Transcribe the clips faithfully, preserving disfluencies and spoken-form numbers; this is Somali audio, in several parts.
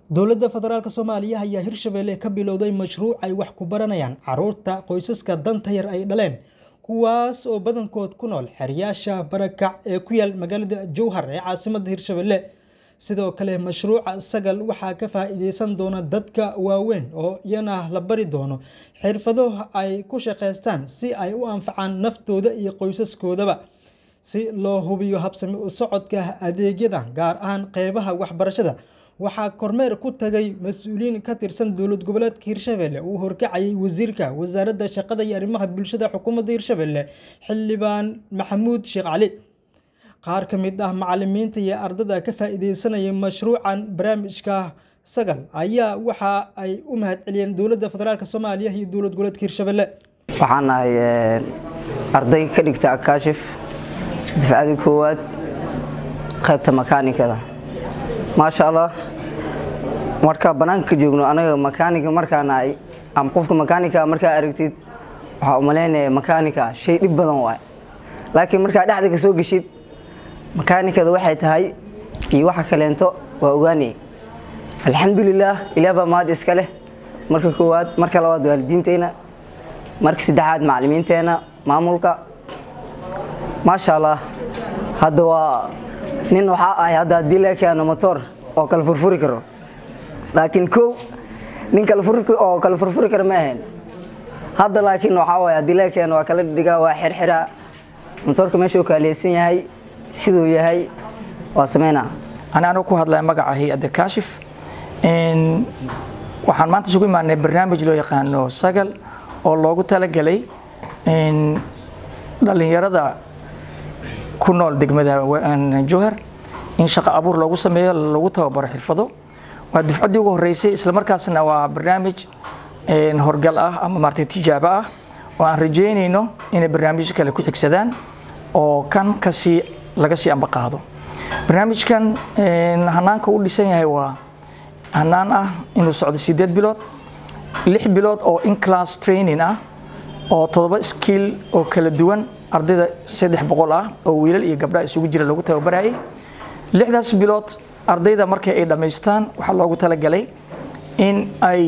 dowladda federaalka Soomaaliya ayaa Hirshabelle ka bilowday mashruuc ay wax ku baranayaan caruurta qoysaska danta yar ay dhaleen kuwaas oo badankood ku nool xeryaasha barakac ee ku yaal magaalada Jowhar ee caasimadda Hirshabelle sidoo kale mashruuca sagal waxa ka faa'iideysan doona dadka waaweyn oo iyana la bari doono xirfado ay ku shaqeystaan si ay u anfacaan naftooda iyo qoysaskoodaba si loo hubiyo habsami u socodka adeegyada gaar ahaan qeybaha waxbarashada waxaa kormeer ku tagay mas'uuliin ka tirsan dowlad goboleedka Hirshabelle uu horkacayay wasiirka wasaaradda shaqada iyo arrimaha bulshada xukuumadda Hirshabelle xildhibaan Maxamuud Sheekh Cali qaar ka mid ah macallimiinta iyo ardayda ka faa'iideysanaya mashruucan barnaamijka sagal ayaa waxa ay u mahadceliyeen dowladda federaalka Soomaaliya iyo dowlad goboleedka Hirshabelle waxaan ahay arday ka dhigta Kaashif difacada koowaad qaybta makaanikada ما شاء الله marka banaanka joogno anaga makaaniga markaan ay am qofka makaaniga marka aragtid waxa u maleynaa makaaniga shay dhib badan waay laakiin marka dhaxda ka soo gashid makaanikada waxay tahay iyo waxa kaleento waa ogaanay alxamdulillah ilaaba maad iska leh marka koowaad marka labaad waalidiinteena marka saddexaad macallimiinteena maamulka ma sha Allah hadda waa nin waxa ay hadda dileekana motor oo kala furfuri karo laakiin ko nin kala furfuri oo kala furfuri karo ma ahayn hadda laakiin waxa way dileekana waa kala dhigaa waa xirxira motorka meesha uu kaaleysan yahay sidoo yahay waa sameeyna ana anu ku hadlay magaca hay'adda Kaashif in waxaan maanta isugu imaanay barnaamij loo yaqaano sagal oo loogu talagalay in dhalinyarada ku nool degmada Jowhar in shaqo abuur lagu sameeyo lagu tababaro xirfado waa dufcadii ugu horeysay isla markaasna waa barnaamij een horgal ah ama marti tijaabo ah oo aan rajeynayno in barnaamijyo kale ku xigsadaan oo kan kasi laga sii amba qaado barnaamijkan een hanaanka uu dhisan yahay waa hanaan ah inuu socdo sideed bilood lix bilood oo in class training ah oo todoba skill oo kala duwan ardayda saddex boqol ah oo wiilal iyo gabdho isugu jira lagu tababarayay lixdaas bilood ardayda markay ay dhameystaan waxa loogu talagalay in ay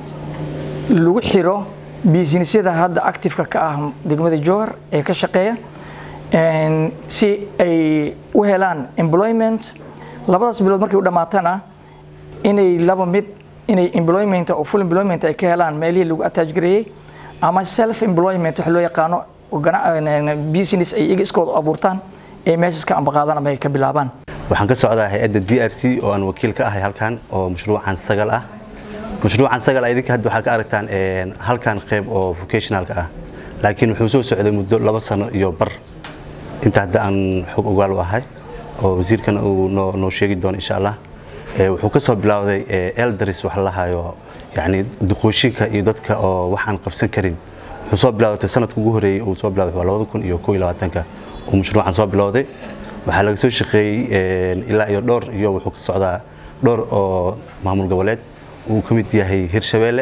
lagu xiro businessyada hadda active-ka ka ah degmada Jowhar ee ka shaqeeya in si ay u helaan employment labadaas bilood markay u dhamaatana inay laba mid inay employment oo full employment ay ka helaan meelihii lagu attach gareeyay ama self employment waxa loo yaqaano business ay iyaga iskood abuurtaan ee meesha ka amba qaadan ama ay ka bilaabaan waxaan ka socdaa hay'adda D R C oo aan wakiil ka ahay halkan oo mashruucan sagal ah mashruucan sagal ay idinka hadda waxa ka aragtaan een halkan qayb oo vocationalka ah laakiin wuxuu soo socday muddo laba sano iyo bar inta hadda aan xog ogaal u ahay oo wasiirkan uu noo noo sheegi doono insha Allah ee wuxuu ka soo bilowday elders wax la hayo yani duqooshinka iyo dadka oo waxaan qabsan karin wuxuu soo bilowday sanadkii ugu horeeyay uu soo bilowday laba kun iyo kow iyo labaatan oo mashruucan soo bilowday waxa laga soo shaqeeyay ilaa iyo dhowr iyo wuxuu ka socdaa dhowr oo maamul goboleed uu ka mid yahay Hirshabelle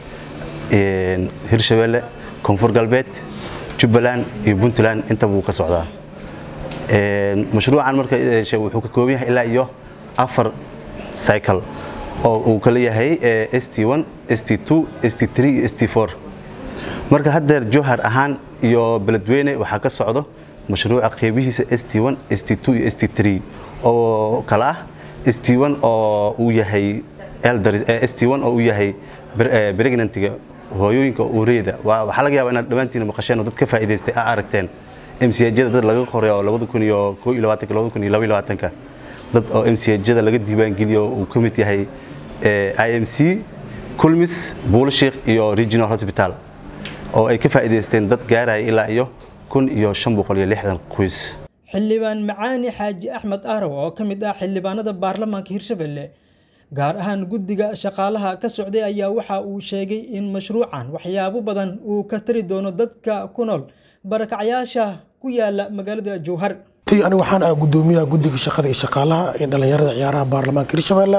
een Hirshabelle Koonfur Galbeed Jubbaland iyo Puntland inta uu ka socdaa een mashruucan marka wuxuu ka kooban yahay ilaa iyo afar cycle oo uu kala yahay S T one S T two S T three S T four marka hadda Jowhar ahaan iyo beledweyne waxa ka socdo mashruuca qeybihiisa S T one S T two iyo S T three oo kala ah S T one oo uu yahay elder S T one oo uu yahay pregnantiga hooyooyinka uureyda waxa laga yaabaa inaad dhawaantiin maqasheen oo dad ka faa'iideystay aad aragteen M C H-da dad laga qoray oo laba kun iyo kow iyo labaatan laba kun iyo laba iyo labaatan dad oo M C H-da laga diiwaan geliyo uu ka mid yahay I M C Kulmis Buulsheekh iyo Regional Hospital oo ay ka faa'iideysteen dad gaaray ilaa iyo kun iyo shan boqol iyo lixdan qoys xildhibaan Macaani Xaaji Axmed Ahraw oo ka mid ah xildhibaanada baarlamaanka Hirshabelle gaar ahaan guddiga shaqaalaha ka socday ayaa waxa uu sheegay in mashruucan waxyaabo badan uu ka tari doono dadka ku nool barakacayaasha ku yaala magaalada Jowhar tii aniga waxaan ah gudoomiyaha guddiga shaqada iyo shaqaalaha ee dhalinyarada ciyaaraha baarlamaanka Hirshabelle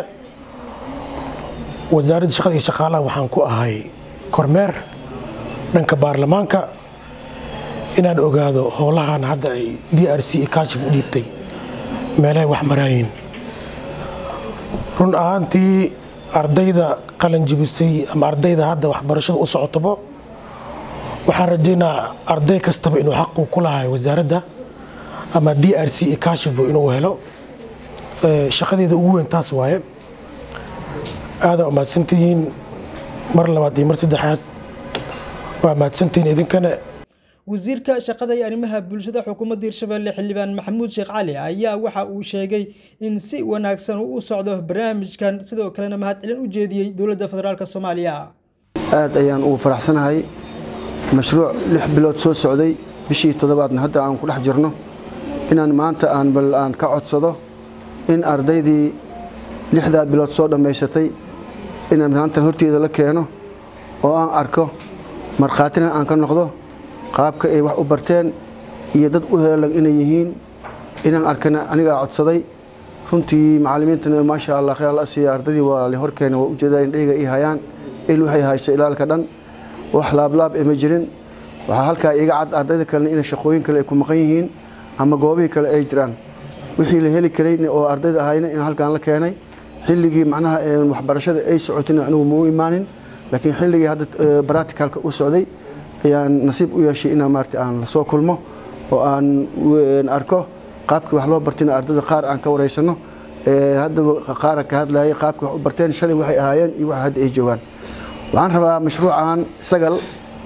wasaaradda shaqada iyo shaqaalaha waxaan ku ahay kormeer dhanka baarlamaanka inaan ogaado howlahan hadda ay D R C Kaashif u dhiibtay meelaha wax maraayin run ahaantii ardayda qalan jibisay ama ardayda hadda waxbarashada u socotaba waxaan rajaynaa arday kastaba inuu xaq ku lahayo wasaaradda ama D R C iyo kaashifba inuu helo shaqadeeda ugu weyn taas waaye aada umahadsantihiin mar labaad iyo mar saddexaad waa mahadsantihiin idinkana wasiirka shaqada iyo arrimaha bulshada xukuumadda Hirshabelle xildhibaan Maxamuud Sheekh Cali ayaa waxa uu sheegay in si wanaagsan uu u socdo barnaamijkan sidoo kalena mahadcelin u jeediyay dowladda federaalka Soomaaliya aad ayaan ugu faraxsanahay mashruuc lix bilood soo socday bishii toddobaadna hadda aan ku dhex jirno inaan maanta aan bal aan ka codsado in ardaydii lixda bilood soo dhameysatay inaan maanta horteeda la keeno oo aan arko markhaatina aan ka noqdo qaabka ay wax u barteen iyo dad u heelan inay yihiin inaan arkana aniga codsaday runtii macallimiintana ma sha Allah khayr la siiyay ardaydii waa la horkeena waa u jeedaa in dhiga ay hayaan il waxay hayso ilaalka dhan wax laab laab ma jirin waxa halka iga cad ardayda kale in shaqooyin kale ay ku maqan yihiin ama goobaha kale ay jiraan wixii la heli karay oo ardayda ahayna in halkaan la keenay xilligii macnaha waxbarashada ay socotay anigu ma u imaanin laakiin xilligii hadda practicalka u socday ayaan nasiib u yeeshay inaan maartay aan la soo kulmo oo aan arko qaabkii wax loo bartay ardayda qaar aan ka wareysano ee hadda qaar ka hadlayay qaabkii wax u barteen shalay waxay ahaayeen iyo waxa hadda ay joogaan waxaan rabaa mashruucan sagal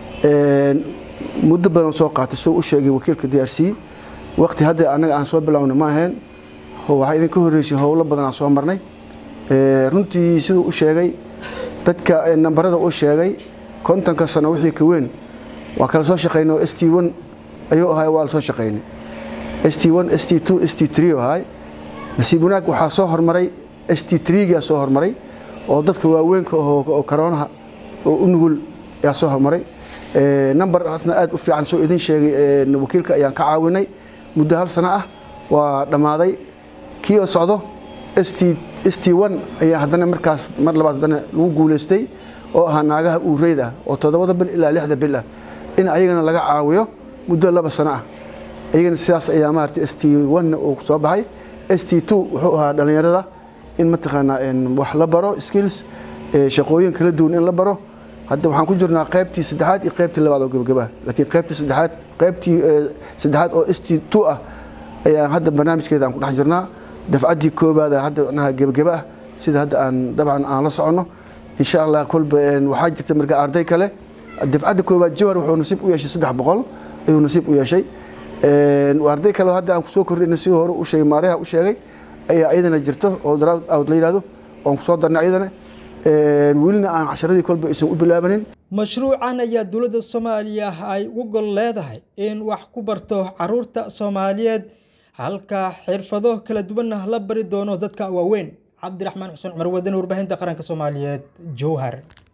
ee muddo badan soo qaatay soo u sheegay wakiilka D R C waqti hadda anaga aan soo bilaawno ma ahayn waxa idin ka horeysay howlo badan aan soo marnay ee runtii sidoo u sheegay dadka nambarada u sheegay kontonka sano wixii ka weyn waa kala soo shaqeynay S T one ayuu ahay waa soo shaqeynay S T one S T two S T three ahay nasiib wanaag waxa soo hormaray S T three ga soo hormaray oo dadka waaweynka oo corona oo u nugul yaa soo hormaray ee number asna aad u fiican soo idin sheegay wakiilka ayaan ka caawinay muddo hal sano ah waa dhamaaday kii socdo S T S T one ayaa hadana markaas mar labaad hadana lagu guuleystay oo ah naagaha uureyda oo todobada bil ilaa lixda bil ah in ayagana laga caawiyo muddo laba sano ah ayagana sidaas ayaa maartay S T one oo soo baxay S T two wuxuu ahaa dhalinyarada in mataqaana in wax la baro skills ee shaqooyin kala duwan in la baro hadda waxaan ku jirnaa qaybtii saddexaad iyo qaybtii labaad oo gabagaba laakiin qaybtii saddexaad qaybtii saddexaad oo S T two ah ayaa hadda barnaamijkeeda aan ku dhex jirnaa dafcadii koobaad hadda anaha gabagaba ah sida hadda aan dabcan aan la socono insha Allah kulba waxa jirta marka arday kale dafcadii koobaad jawar wuxuu nasiib u yeeshay saddex boqol ayuu nasiib u yeeshay ee arday kale hadda aan ku soo kordhinay si hore u sheegay maareha u sheegay ayaa ayadana jirto oo daraad out la yiraahdo oo ku soo darnay ayadana ee wiilna aan casharadii kulba isan u bilaabanin mashruucan ayaa dowladda Soomaaliya ay ugu gol leedahay in wax ku barto caruurta Soomaaliyeed halka xirfado kala duwan la bari doono dadka waaweyn Cabdiraxmaan Xuseen Cumar Wadan warbaahinta qaranka Soomaaliyeed Jowhar.